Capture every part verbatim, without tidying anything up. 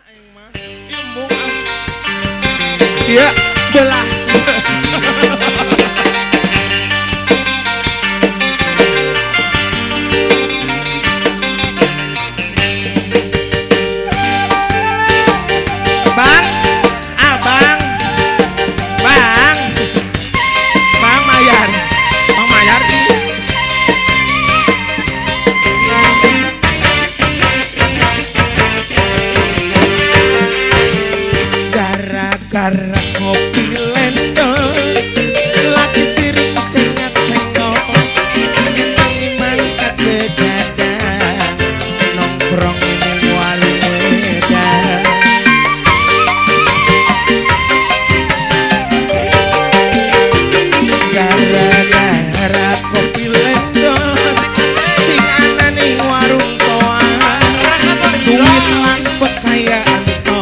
Iya, belah. Bang, abang, bang, bang Mayar, bang Mayar. Gara-gara kopi lendo lagi siring sengat sengok nyenangi mangkat bedadan nongkrong ning warung Medan. Gara-gara kopi lendo sing ana ning warung toa duit lan kekayaan tok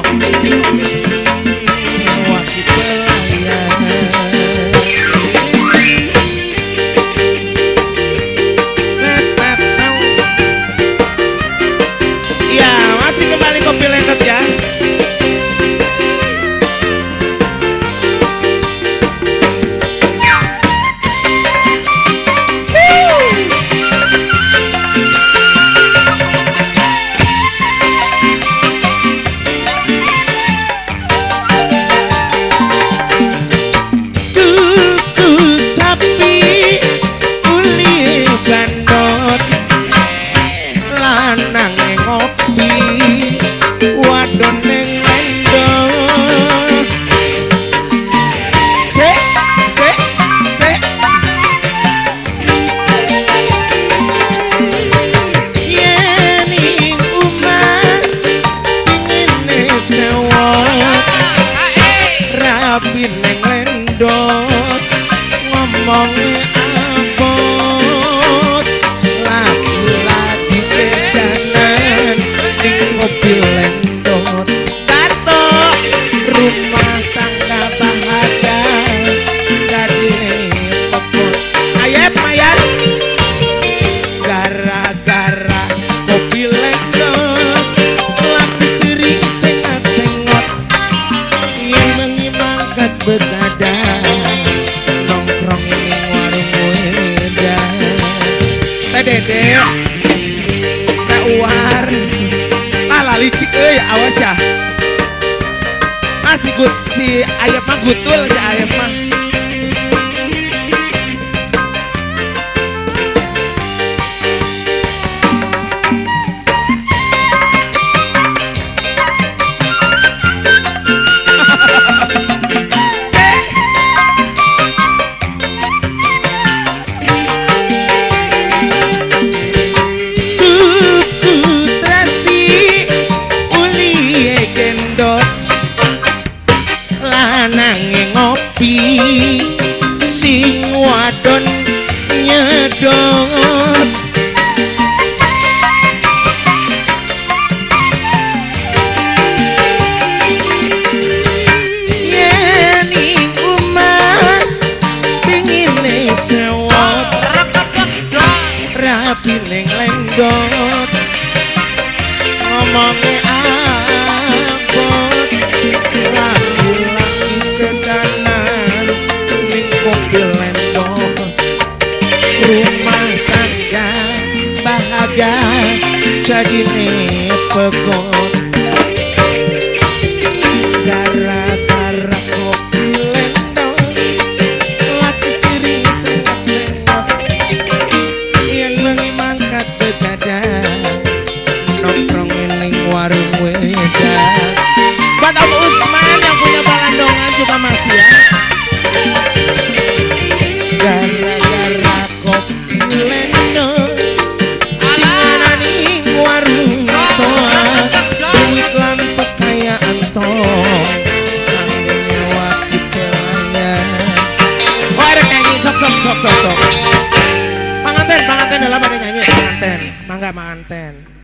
rapi neng lendot ngomong abot lagi-lagi bedanan ning mobil lendot tato rumah tangga bahagia dadine pekot ayep mayar gara-gara mobil lendot lagi siring sengat-sengot bedadan nongkrong ning warung Medan. Teh Dede Teh Uwar lala licik euy awas ya. Masih gut si ayep mah gutul si ayep mah. Nanging ngopi sing wadon nyedot yen ing omah pengine sewot rapi ning lendot ngomongnya abot rumah tangga bahagia jadi nih pegot gara-gara kopi lendot lagi siring sengat-sengat yang mangkat bedadan nongkrong ning warung Medan. Buat Om Usman yang punya balandongan juga masih ya. Gara-gara kopi lendot sing ana ning warung toa duit lan kekayaan tok kanggo nyewati pelayan. Oh arek nyanyi sok sok sok sok sok. Panganten panganten dalam ada nyanyi panganten. Mangga panganten.